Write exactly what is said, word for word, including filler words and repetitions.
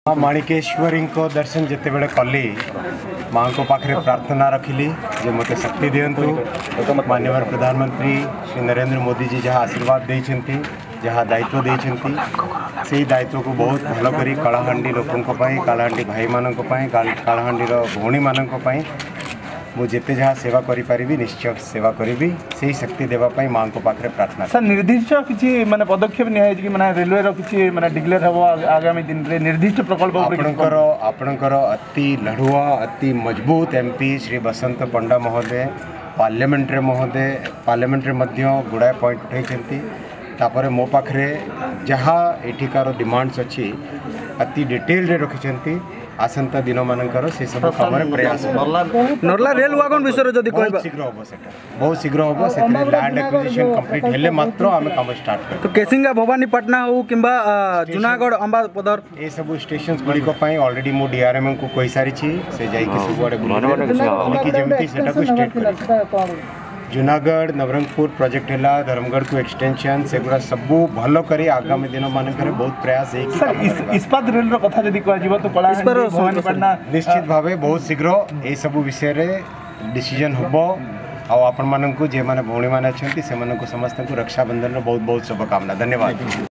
माणिकेश्वरी को दर्शन जिते बड़े कली माँ को पाखे प्रार्थना रखिली जे मत शक्ति दिंतु माननीय प्रधानमंत्री श्री नरेंद्र मोदी जी जहाँ आशीर्वाद देते जहाँ दायित्व देते से दायित्व को बहुत भल करी कलाहांडी लोकों कलाहांडी भाई मानों कलाहांडी भौणी मानों मुझे जहाँ सेवा करी निश्चय सेवा करी से शक्ति देवाई माँ को पाखे प्रार्थना। सर निर्दिष्ट किसी माने पदक्षेप नि माने रेलवे रो किसी माने डिक्लेयर हो आगामी दिन रे निर्दिष्ट प्रकल्प आपणकर आपणकर अति लड़ुआ अति मजबूत एमपी श्री बसंत पंडा महोदय पार्लियामेंट रे महोदय पार्लियामेंट रे मध्य गुड़ाए पॉइंट उठाई तापर मो पाखे जहाँ एठिकार डिमांड्स अच्छी अति डिटेल रे रखिछंती आसंता दिन मानकर से सब खबर प्रयास नर्ला रेल वागन विषय जदि बहुत शीघ्र हम सेटा बहुत शीघ्र हम से लैंड एक्विजिशन कंप्लीट हेले मात्र आम काम स्टार्ट कर तो केसिंगा भवानीपाटना हो किंबा जूनागढ़ अंबापदर ए सब स्टेशंस गुडी को पई ऑलरेडी मो डीआरएम को कहि सारी छी से जाई के सब आड़े बुली कि जेमती सेटा को स्टेट कर जूनागढ़ नवरंगपुर प्रोजेक्ट है धर्मगढ़ को एक्सटेंशन से गुड़ा सबू भल करी आगामी दिन मान बहुत प्रयास है इस्पात रेल रो कथा जदि कह जीव तो कला भवानीपाटना निश्चित भावे बहुत शीघ्र ए सब विषय रे डिसीजन होबो आ आपण मानन को जे माने भौणी माने अछंती से मानन को समस्त को रक्षाबंधन रो बहुत बहुत शुभकामना। धन्यवाद।